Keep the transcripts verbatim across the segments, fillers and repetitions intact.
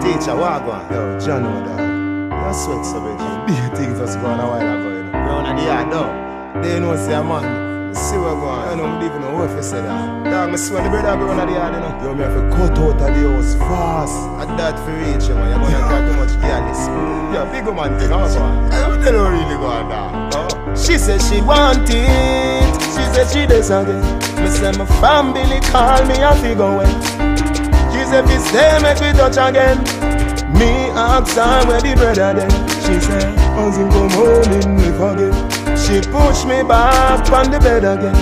teacher, what go on? Yo, John, no dog. You sweat so bad. Big things was going a while ago, you know. Round at the yard, though. They know say a man. See what go on. I know I'm leaving no work for say that. Dog, me swear the brother be round at the yard, you know. Yo, me have to cut out of the house fast. At that for reach, man. You're gonna get too much jealous. Yo, big man thing, how go on? I don't know really go on, dog. Oh. She said she want it. She said she does again. Me say my family call me a figure away. She said if stay make we touch again. Me ask her where the brother then. She said as him come home in me forget. She push me back on the bed again.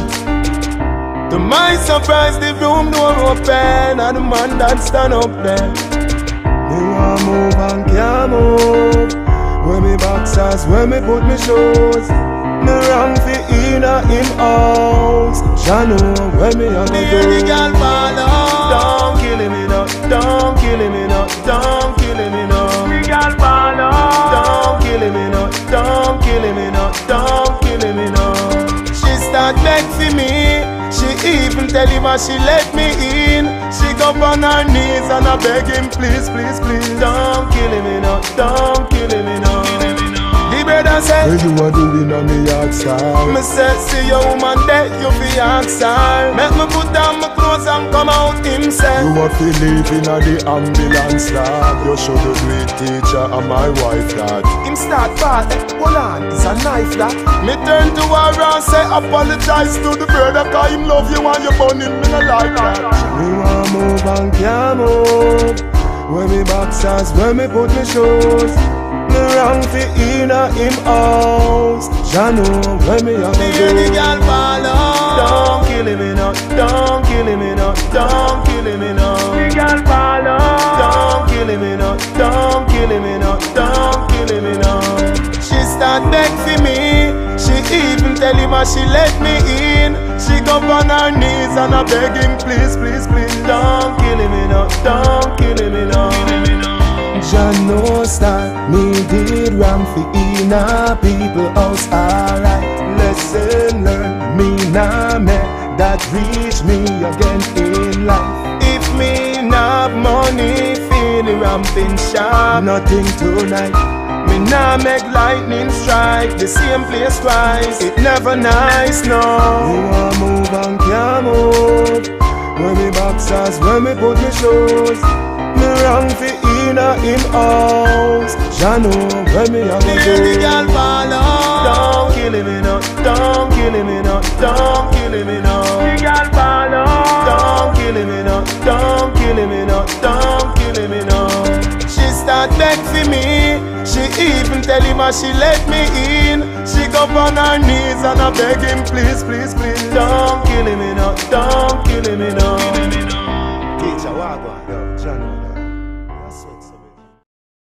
To my surprise the room door open and the man that stand up there. Me want move and can't move. When me boxers, when me put me shoes. Me wrong fi inna him house. Jah know when me a go do. The girl fall out. Don't kill him no, don't kill him no, don't kill him no. The girl fall out. Don't kill him no, don't kill him no, don't kill him no. She start beg for me. She even tell him as she let me in. She go on her knees and I beg him please, please, please. Don't kill him no, don't kill him no. The brother said, what you a doing on me yard side? me say, see your woman dead, you fi ask her. Make me put down my clothes and come out himself. You a fi live in a the ambulance lab. You should do it teacher and my wife that. Him start fall, hold on, it's a knife that. Me turn to her and say, apologize to the brother, cause him love you and you burn him, me no like that. Me want move and can't move. When me boxers, when me put me shoes. Me wrong fi inna him house. Jah know when me a go do. The girl fall out. Don't kill him no, don't kill him no, don't kill him no. The girl fall out. Don't kill him no, don't kill him no, don't kill him no. She start beg for me. She even tell him as she let me in. She go on her knees and I beg him please, please, please. Don't kill him no, don't kill him no. Jah knows that me did wrong fi inna people house. Alright, lesson learned. Me nah make that reach me again in life. If me nah have money, feeling ramping sharp. Nothing tonight. Me nah make lightning strike the same place twice. It never nice, no. Me want move and can't move. When me boxers, when me put me shoes. Me wrong fi inna him house. Jah know when me a go do. The girl fall out. Don't kill him no, don't kill him no, don't kill him no. The girl fall out. Don't kill him no, don't kill him no, don't kill him no. She start beg for me. She even tell him as she let me in. She go on her knees and I beg him please, please, please. Don't kill him no, don't kill him no.